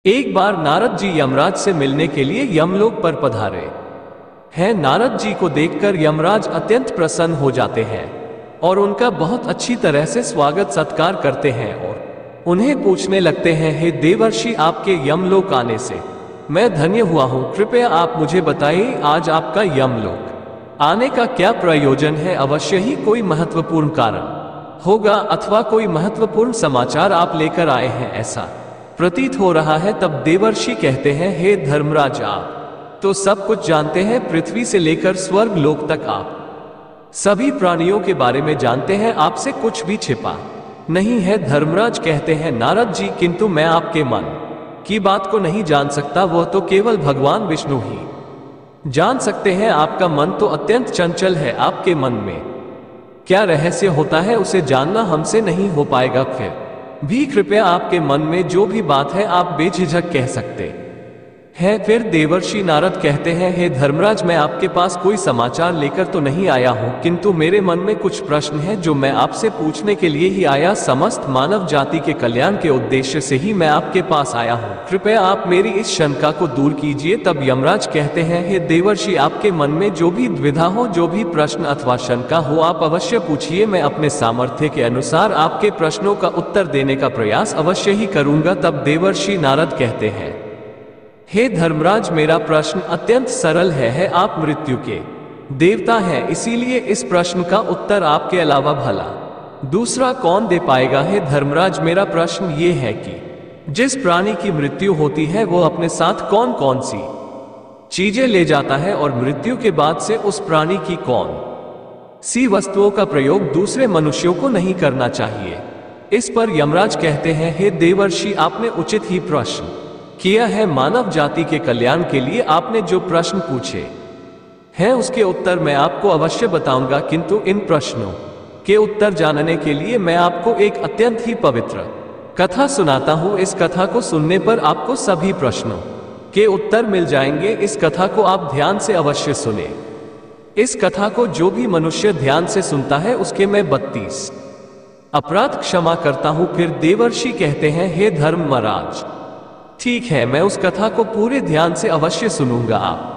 एक बार नारद जी यमराज से मिलने के लिए यमलोक पर पधारे हैं। नारद जी को देखकर यमराज अत्यंत प्रसन्न हो जाते हैं और उनका बहुत अच्छी तरह से स्वागत सत्कार करते हैं और उन्हें पूछने लगते हैं, हे देवर्षि, आपके यमलोक आने से मैं धन्य हुआ हूँ। कृपया आप मुझे बताइए, आज आपका यमलोक आने का क्या प्रयोजन है? अवश्य ही कोई महत्वपूर्ण कारण होगा अथवा कोई महत्वपूर्ण समाचार आप लेकर आए हैं, ऐसा प्रतीत हो रहा है। तब देवर्षि कहते हैं, हे धर्मराज, आप तो सब कुछ जानते हैं। पृथ्वी से लेकर स्वर्ग लोक तक आप सभी प्राणियों के बारे में जानते हैं, आपसे कुछ भी छिपा नहीं है। धर्मराज कहते हैं, नारद जी, किंतु मैं आपके मन की बात को नहीं जान सकता। वह तो केवल भगवान विष्णु ही जान सकते हैं। आपका मन तो अत्यंत चंचल है। आपके मन में क्या रहस्य होता है, उसे जानना हमसे नहीं हो पाएगा। फिर भी कृपया आपके मन में जो भी बात है आप बेझिझक कह सकते हैं। फिर देवर्षि नारद कहते हैं, हे धर्मराज, मैं आपके पास कोई समाचार लेकर तो नहीं आया हूँ, किंतु मेरे मन में कुछ प्रश्न हैं जो मैं आपसे पूछने के लिए ही आया। समस्त मानव जाति के कल्याण के उद्देश्य से ही मैं आपके पास आया हूँ। कृपया आप मेरी इस शंका को दूर कीजिए। तब यमराज कहते हैं, हे देवर्षि, आपके मन में जो भी द्विधा हो, जो भी प्रश्न अथवा शंका हो, आप अवश्य पूछिए। मैं अपने सामर्थ्य के अनुसार आपके प्रश्नों का उत्तर देने का प्रयास अवश्य ही करूंगा। तब देवर्षि नारद कहते हैं, हे धर्मराज, मेरा प्रश्न अत्यंत सरल है। आप मृत्यु के देवता हैं, इसीलिए इस प्रश्न का उत्तर आपके अलावा भला दूसरा कौन दे पाएगा। हे धर्मराज, मेरा प्रश्न ये है कि जिस प्राणी की मृत्यु होती है वो अपने साथ कौन कौन सी चीजें ले जाता है और मृत्यु के बाद से उस प्राणी की कौन सी वस्तुओं का प्रयोग दूसरे मनुष्यों को नहीं करना चाहिए। इस पर यमराज कहते हैं, हे देवर्षि, आपने उचित ही प्रश्न किया है। मानव जाति के कल्याण के लिए आपने जो प्रश्न पूछे हैं उसके उत्तर मैं आपको अवश्य बताऊंगा, किंतु इन प्रश्नों के उत्तर जानने के लिए मैं आपको एक अत्यंत ही पवित्र कथा सुनाता हूं। इस कथा को सुनने पर आपको सभी प्रश्नों के उत्तर मिल जाएंगे। इस कथा को आप ध्यान से अवश्य सुने। इस कथा को जो भी मनुष्य ध्यान से सुनता है उसके मैं 32 अपराध क्षमा करता हूं। फिर देवर्षि कहते हैं, हे धर्मराज, ठीक है, मैं उस कथा को पूरे ध्यान से अवश्य सुनूंगा।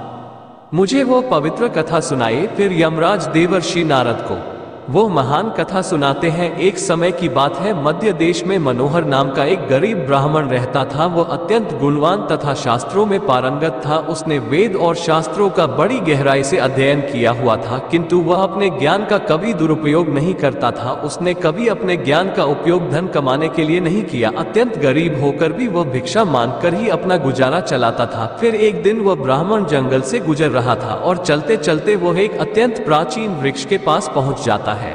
आप मुझे वो पवित्र कथा सुनाइए। फिर यमराज देवर्षि नारद को वो महान कथा सुनाते हैं। एक समय की बात है, मध्य देश में मनोहर नाम का एक गरीब ब्राह्मण रहता था। वह अत्यंत गुणवान तथा शास्त्रों में पारंगत था। उसने वेद और शास्त्रों का बड़ी गहराई से अध्ययन किया हुआ था, किंतु वह अपने ज्ञान का कभी दुरुपयोग नहीं करता था। उसने कभी अपने ज्ञान का उपयोग धन कमाने के लिए नहीं किया। अत्यंत गरीब होकर भी वह भिक्षा मांगकर ही अपना गुजारा चलाता था। फिर एक दिन वह ब्राह्मण जंगल से गुजर रहा था और चलते चलते वह एक अत्यंत प्राचीन वृक्ष के पास पहुंच जाता है।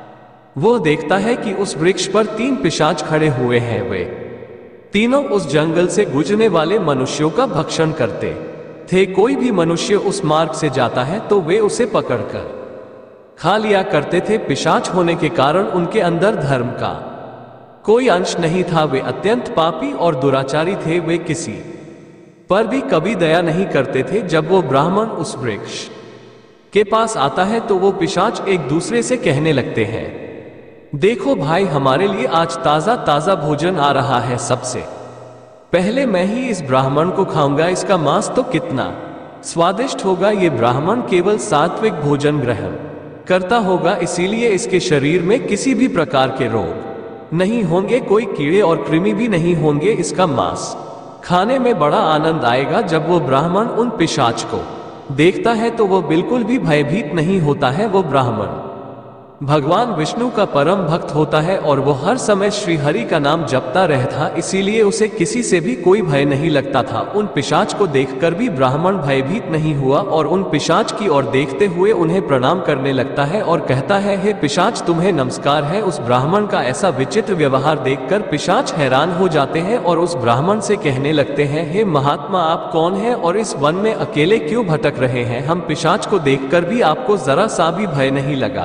वो देखता है कि उस वृक्ष पर 3 पिशाच खड़े हुए हैं। वे तीनों उस जंगल से गुजरने वाले मनुष्यों का भक्षण करते थे। कोई भी मनुष्य उस मार्ग से जाता है तो वे उसे पकड़कर खा लिया करते थे। पिशाच होने के कारण उनके अंदर धर्म का कोई अंश नहीं था। वे अत्यंत पापी और दुराचारी थे। वे किसी पर भी कभी दया नहीं करते थे। जब वो ब्राह्मण उस वृक्ष के पास आता है तो वो पिशाच एक दूसरे से कहने लगते हैं, देखो भाई, हमारे लिए आज ताजा ताजा भोजन आ रहा है। सबसे पहले मैं ही इस ब्राह्मण को खाऊंगा। इसका मांस तो कितना स्वादिष्ट होगा। ये ब्राह्मण केवल सात्विक भोजन ग्रहण करता होगा, इसीलिए इसके शरीर में किसी भी प्रकार के रोग नहीं होंगे, कोई कीड़े और कृमि भी नहीं होंगे। इसका मांस खाने में बड़ा आनंद आएगा। जब वो ब्राह्मण उन पिशाच को देखता है तो वह बिल्कुल भी भयभीत नहीं होता है। वो ब्राह्मण भगवान विष्णु का परम भक्त होता है और वो हर समय श्री हरि का नाम जपता रहता, इसीलिए उसे किसी से भी कोई भय नहीं लगता था। उन पिशाच को देखकर भी ब्राह्मण भयभीत नहीं हुआ और उन पिशाच की ओर देखते हुए उन्हें प्रणाम करने लगता है और कहता है, हे पिशाच, तुम्हें नमस्कार है। उस ब्राह्मण का ऐसा विचित्र व्यवहार देखकर पिशाच हैरान हो जाते हैं और उस ब्राह्मण से कहने लगते हैं, हे महात्मा, आप कौन हैं और इस वन में अकेले क्यों भटक रहे हैं? हम पिशाच को देखकर भी आपको जरा सा भी भय नहीं लगा।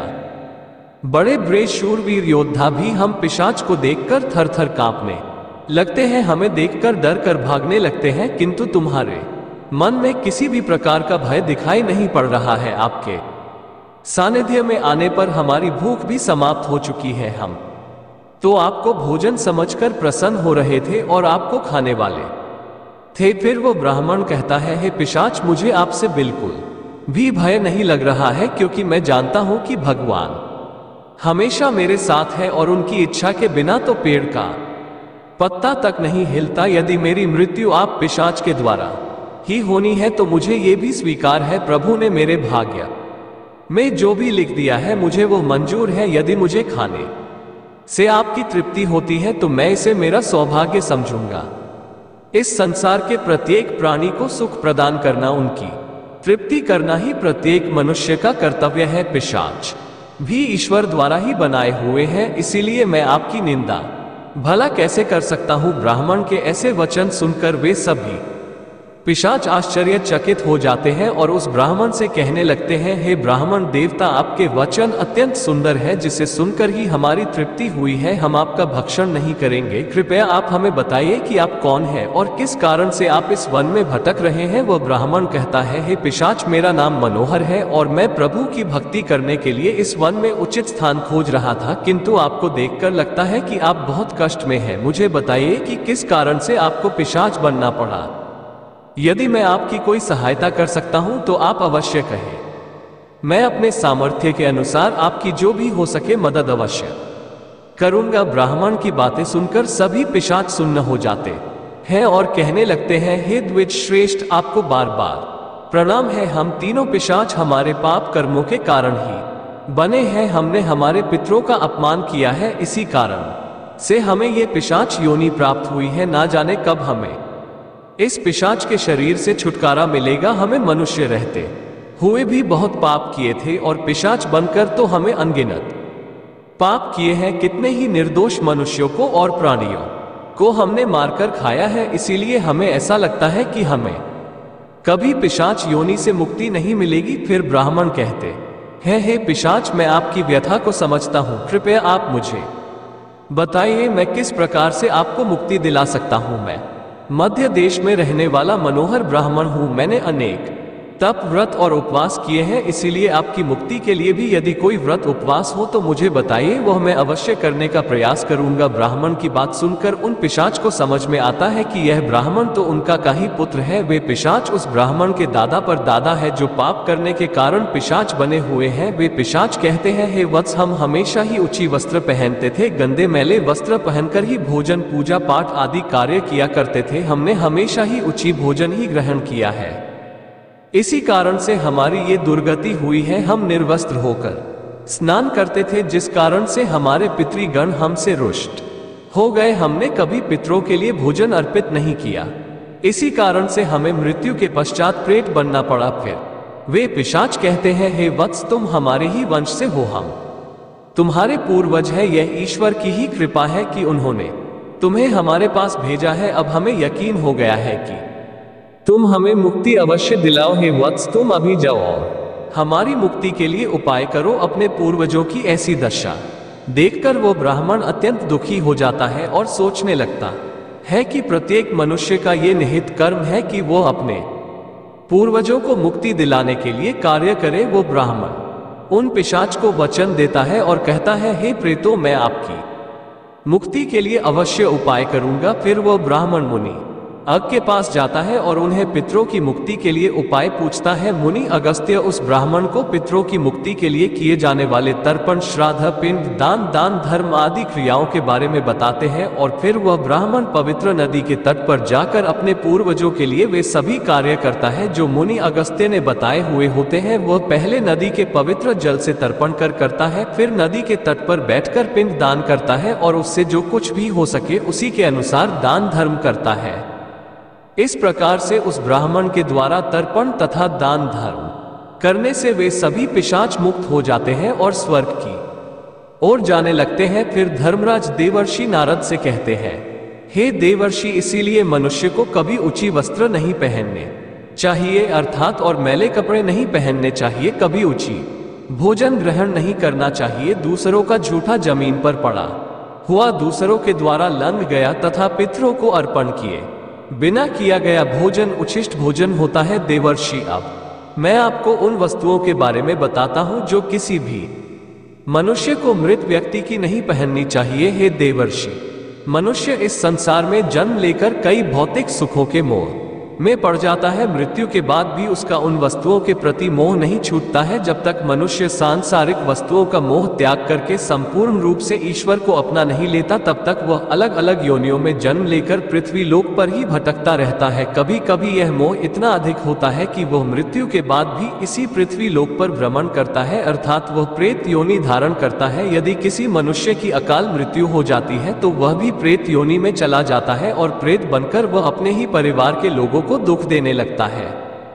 बड़े बड़े शूरवीर योद्धा भी हम पिशाच को देखकर थर थर कांपने लगते हैं, हमें देखकर डर कर भागने लगते हैं, किंतु तुम्हारे मन में किसी भी प्रकार का भय दिखाई नहीं पड़ रहा है। आपके सानिध्य में आने पर हमारी भूख भी समाप्त हो चुकी है। हम तो आपको भोजन समझकर प्रसन्न हो रहे थे और आपको खाने वाले थे। फिर वो ब्राह्मण कहता है, हे पिशाच, मुझे आपसे बिल्कुल भी भय नहीं लग रहा है, क्योंकि मैं जानता हूं कि भगवान हमेशा मेरे साथ है और उनकी इच्छा के बिना तो पेड़ का पत्ता तक नहीं हिलता। यदि मेरी मृत्यु आप पिशाच के द्वारा ही होनी है तो मुझे ये भी स्वीकार है, प्रभु ने मेरे भाग्य में जो भी लिख दिया है मुझे वो मंजूर है। यदि मुझे खाने से आपकी तृप्ति होती है तो मैं इसे मेरा सौभाग्य समझूंगा। इस संसार के प्रत्येक प्राणी को सुख प्रदान करना, उनकी तृप्ति करना ही प्रत्येक मनुष्य का कर्तव्य है। पिशाच भी ईश्वर द्वारा ही बनाए हुए हैं, इसीलिए मैं आपकी निंदा भला कैसे कर सकता हूं। ब्राह्मण के ऐसे वचन सुनकर वे सभी पिशाच आश्चर्यचकित हो जाते हैं और उस ब्राह्मण से कहने लगते हैं, हे ब्राह्मण देवता, आपके वचन अत्यंत सुंदर है, जिसे सुनकर ही हमारी तृप्ति हुई है। हम आपका भक्षण नहीं करेंगे। कृपया आप हमें बताइए कि आप कौन हैं और किस कारण से आप इस वन में भटक रहे हैं। वह ब्राह्मण कहता है, हे पिशाच, मेरा नाम मनोहर है और मैं प्रभु की भक्ति करने के लिए इस वन में उचित स्थान खोज रहा था, किंतु आपको देखकर लगता है कि आप बहुत कष्ट में हैं। मुझे बताइए कि किस कारण से आपको पिशाच बनना पड़ा। यदि मैं आपकी कोई सहायता कर सकता हूं तो आप अवश्य कहें। मैं अपने सामर्थ्य के अनुसार आपकी जो भी हो सके मदद अवश्य करूंगा। ब्राह्मण की बातें सुनकर सभी पिशाच सुन्न हो जाते हैं और कहने लगते हैं, हे द्विज श्रेष्ठ, आपको बार बार प्रणाम है। हम तीनों पिशाच हमारे पाप कर्मों के कारण ही बने हैं। हमने हमारे पितरों का अपमान किया है, इसी कारण से हमें ये पिशाच योनि प्राप्त हुई है। ना जाने कब हमें इस पिशाच के शरीर से छुटकारा मिलेगा। हमें मनुष्य रहते हुए भी बहुत पाप किए थे और पिशाच बनकर तो हमें अनगिनत पाप किए हैं। कितने ही निर्दोष मनुष्यों को और प्राणियों को हमने मारकर खाया है, इसीलिए हमें ऐसा लगता है कि हमें कभी पिशाच योनि से मुक्ति नहीं मिलेगी। फिर ब्राह्मण कहते हैं, हे पिशाच, मैं आपकी व्यथा को समझता हूं। कृपया आप मुझे बताइए, मैं किस प्रकार से आपको मुक्ति दिला सकता हूं। मैं मध्य देश में रहने वाला मनोहर ब्राह्मण हूं। मैंने अनेक तप, व्रत और उपवास किए हैं, इसीलिए आपकी मुक्ति के लिए भी यदि कोई व्रत उपवास हो तो मुझे बताइए, वह मैं अवश्य करने का प्रयास करूंगा। ब्राह्मण की बात सुनकर उन पिशाच को समझ में आता है कि यह ब्राह्मण तो उनका का ही पुत्र है। वे पिशाच उस ब्राह्मण के दादा पर दादा है जो पाप करने के कारण पिशाच बने हुए हैं। वे पिशाच कहते हैं, हे वत्स, हम हमेशा ही ऊंची वस्त्र पहनते थे, गंदे मैले वस्त्र पहनकर ही भोजन, पूजा पाठ आदि कार्य किया करते थे। हमने हमेशा ही ऊंची भोजन ही ग्रहण किया है, इसी कारण से हमारी ये दुर्गति हुई है। हम निर्वस्त्र होकर स्नान करते थे, जिस कारण से हमारे पितृगण हमसे रुष्ट हो गए। हमने कभी पितरों के लिए भोजन अर्पित नहीं किया, इसी कारण से हमें मृत्यु के पश्चात प्रेत बनना पड़ा। फिर वे पिशाच कहते हैं, हे वत्स, तुम हमारे ही वंश से हो, हम तुम्हारे पूर्वज है। यह ईश्वर की ही कृपा है कि उन्होंने तुम्हें हमारे पास भेजा है। अब हमें यकीन हो गया है कि तुम हमें मुक्ति अवश्य दिलाओ। हे वत्स, तुम अभी जाओ और हमारी मुक्ति के लिए उपाय करो। अपने पूर्वजों की ऐसी दशा देखकर वो ब्राह्मण अत्यंत दुखी हो जाता है और सोचने लगता है कि प्रत्येक मनुष्य का ये निहित कर्म है कि वो अपने पूर्वजों को मुक्ति दिलाने के लिए कार्य करे। वो ब्राह्मण उन पिशाच को वचन देता है और कहता है, हे प्रेतों, मैं आपकी मुक्ति के लिए अवश्य उपाय करूंगा। फिर वो ब्राह्मण मुनि अग के पास जाता है और उन्हें पितरों की मुक्ति के लिए उपाय पूछता है। मुनि अगस्त्य उस ब्राह्मण को पितरों की मुक्ति के लिए किए जाने वाले तर्पण, श्राद्ध, पिंड दान, दान धर्म आदि क्रियाओं के बारे में बताते हैं और फिर वह ब्राह्मण पवित्र नदी के तट पर जाकर अपने पूर्वजों के लिए वे सभी कार्य करता है जो मुनि अगस्त्य ने बताए हुए होते हैं। वह पहले नदी के पवित्र जल से तर्पण करता है, फिर नदी के तट पर बैठकर पिंड दान करता है और उससे जो कुछ भी हो सके उसी के अनुसार दान धर्म करता है। इस प्रकार से उस ब्राह्मण के द्वारा तर्पण तथा दान धर्म करने से वे सभी पिशाच मुक्त हो जाते हैं और स्वर्ग की ओर जाने लगते हैं। फिर धर्मराज देवर्षि नारद से कहते हैं, हे देवर्षि, इसीलिए मनुष्य को कभी ऊंची वस्त्र नहीं पहनने चाहिए, अर्थात और मैले कपड़े नहीं पहनने चाहिए। कभी ऊंची भोजन ग्रहण नहीं करना चाहिए। दूसरों का झूठा जमीन पर पड़ा हुआ दूसरों के द्वारा लंघ गया तथा पितरों को अर्पण किए बिना किया गया भोजन उच्छिष्ट भोजन होता है। देवर्षि, अब मैं आपको उन वस्तुओं के बारे में बताता हूं जो किसी भी मनुष्य को मृत व्यक्ति की नहीं पहननी चाहिए। हे देवर्षि, मनुष्य इस संसार में जन्म लेकर कई भौतिक सुखों के मोह में पड़ जाता है। मृत्यु के बाद भी उसका उन वस्तुओं के प्रति मोह नहीं छूटता है। जब तक मनुष्य सांसारिक वस्तुओं का मोह त्याग करके संपूर्ण रूप से ईश्वर को अपना नहीं लेता, तब तक वह अलग अलग योनियों में जन्म लेकर पृथ्वी लोक पर ही भटकता रहता है। कभी कभी यह मोह इतना अधिक होता है कि वह मृत्यु के बाद भी इसी पृथ्वी लोक पर भ्रमण करता है, अर्थात वह प्रेत योनि धारण करता है। यदि किसी मनुष्य की अकाल मृत्यु हो जाती है तो वह भी प्रेत योनि में चला जाता है और प्रेत बनकर वह अपने ही परिवार के लोगों को दुख देने लगता है।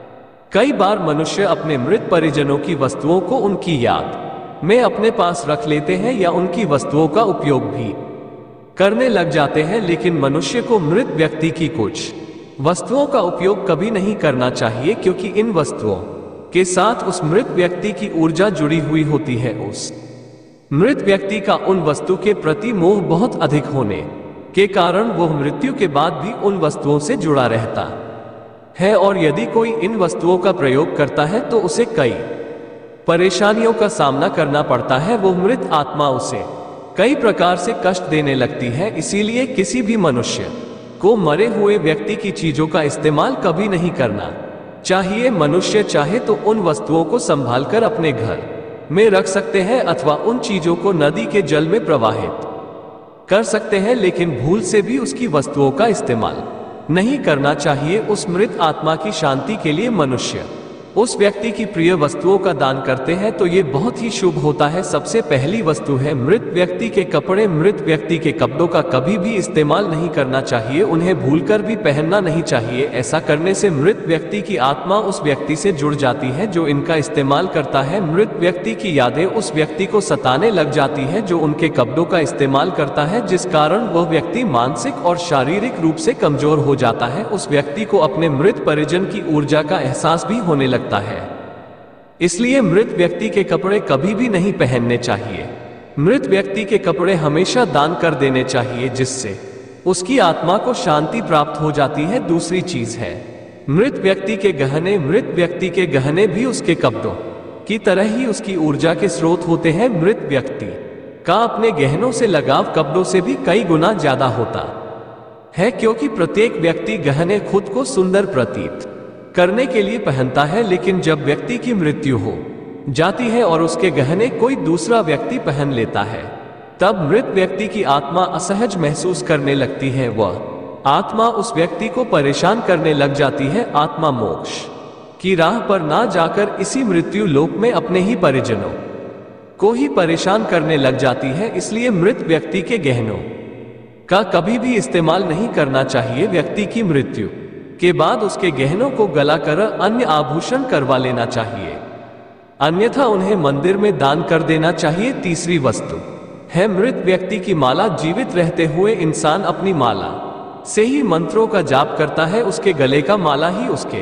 कई बार मनुष्य अपने मृत परिजनों की वस्तुओं को उनकी याद में अपने पास रख लेते हैं या उनकी वस्तुओं का उपयोग भी करने लग जाते हैं, लेकिन मनुष्य को मृत व्यक्ति की कुछ वस्तुओं का उपयोग कभी नहीं करना चाहिए, क्योंकि इन वस्तुओं के साथ उस मृत व्यक्ति की ऊर्जा जुड़ी हुई होती है। उस मृत व्यक्ति का उन वस्तु के प्रति मोह बहुत अधिक होने के कारण वह मृत्यु के बाद भी उन वस्तुओं से जुड़ा रहता है, और यदि कोई इन वस्तुओं का प्रयोग करता है तो उसे कई परेशानियों का सामना करना पड़ता है। वो मृत आत्मा उसे कई प्रकार से कष्ट देने लगती है। इसीलिए किसी भी मनुष्य को मरे हुए व्यक्ति की चीजों का इस्तेमाल कभी नहीं करना चाहिए। मनुष्य चाहे तो उन वस्तुओं को संभालकर अपने घर में रख सकते हैं अथवा उन चीजों को नदी के जल में प्रवाहित कर सकते हैं, लेकिन भूल से भी उसकी वस्तुओं का इस्तेमाल नहीं करना चाहिए। उस मृत आत्मा की शांति के लिए मनुष्य उस व्यक्ति की प्रिय वस्तुओं का दान करते हैं तो ये बहुत ही शुभ होता है। सबसे पहली वस्तु है मृत व्यक्ति के कपड़े। मृत व्यक्ति के कपड़ों का कभी भी इस्तेमाल नहीं करना चाहिए, उन्हें भूलकर भी पहनना नहीं चाहिए। ऐसा करने से मृत व्यक्ति की आत्मा उस व्यक्ति से जुड़ जाती है जो इनका इस्तेमाल करता है। मृत व्यक्ति की यादें उस व्यक्ति को सताने लग जाती है जो उनके कपड़ों का इस्तेमाल करता है, जिस कारण वह व्यक्ति मानसिक और शारीरिक रूप से कमजोर हो जाता है। उस व्यक्ति को अपने मृत परिजन की ऊर्जा का एहसास भी होने लगता है। इसलिए मृत व्यक्ति के कपड़े कभी भी नहीं पहनने चाहिए। मृत व्यक्ति के कपड़े हमेशा दान कर देने चाहिए, जिससे उसकी आत्मा को शांति प्राप्त हो जाती है। दूसरी चीज है मृत व्यक्ति के गहने। मृत व्यक्ति के गहने भी उसके कपड़ों की तरह ही उसकी ऊर्जा के स्रोत होते हैं। मृत व्यक्ति का अपने गहनों से लगाव कपड़ों से भी कई गुना ज्यादा होता है, क्योंकि प्रत्येक व्यक्ति गहने खुद को सुंदर प्रतीत करने के लिए पहनता है, लेकिन जब व्यक्ति की मृत्यु हो जाती है और उसके गहने कोई दूसरा व्यक्ति पहन लेता है, तब मृत व्यक्ति की आत्मा असहज महसूस करने लगती है। वह आत्मा उस व्यक्ति को परेशान करने लग जाती है। आत्मा मोक्ष की राह पर ना जाकर इसी मृत्यु लोक में अपने ही परिजनों को ही परेशान करने लग जाती है। इसलिए मृत व्यक्ति के गहनों का कभी भी इस्तेमाल नहीं करना चाहिए। व्यक्ति की मृत्यु के बाद उसके गहनों को गलाकर अन्य आभूषण करवा लेना चाहिए, अन्यथा उन्हें मंदिर में दान कर देना चाहिए। तीसरी वस्तु है मृत व्यक्ति की माला। जीवित रहते हुए इंसान अपनी माला से ही मंत्रों का जाप करता है। उसके गले का माला ही उसके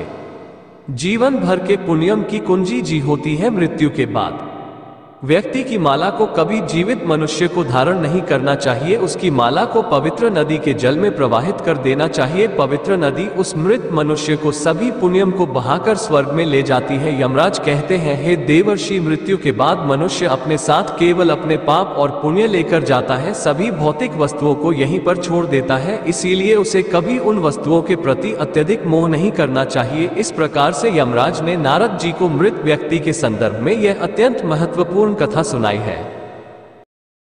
जीवन भर के पुण्यम की कुंजी जी होती है। मृत्यु के बाद व्यक्ति की माला को कभी जीवित मनुष्य को धारण नहीं करना चाहिए। उसकी माला को पवित्र नदी के जल में प्रवाहित कर देना चाहिए। पवित्र नदी उस मृत मनुष्य को सभी पुण्यम को बहाकर स्वर्ग में ले जाती है। यमराज कहते हैं, हे देवर्षि, मृत्यु के बाद मनुष्य अपने साथ केवल अपने पाप और पुण्य लेकर जाता है, सभी भौतिक वस्तुओं को यहीं पर छोड़ देता है। इसीलिए उसे कभी उन वस्तुओं के प्रति अत्यधिक मोह नहीं करना चाहिए। इस प्रकार से यमराज ने नारद जी को मृत व्यक्ति के संदर्भ में यह अत्यंत महत्वपूर्ण कथा सुनाई है।